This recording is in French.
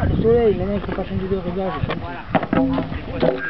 le soleil, maintenant il faut pas changer de réglage.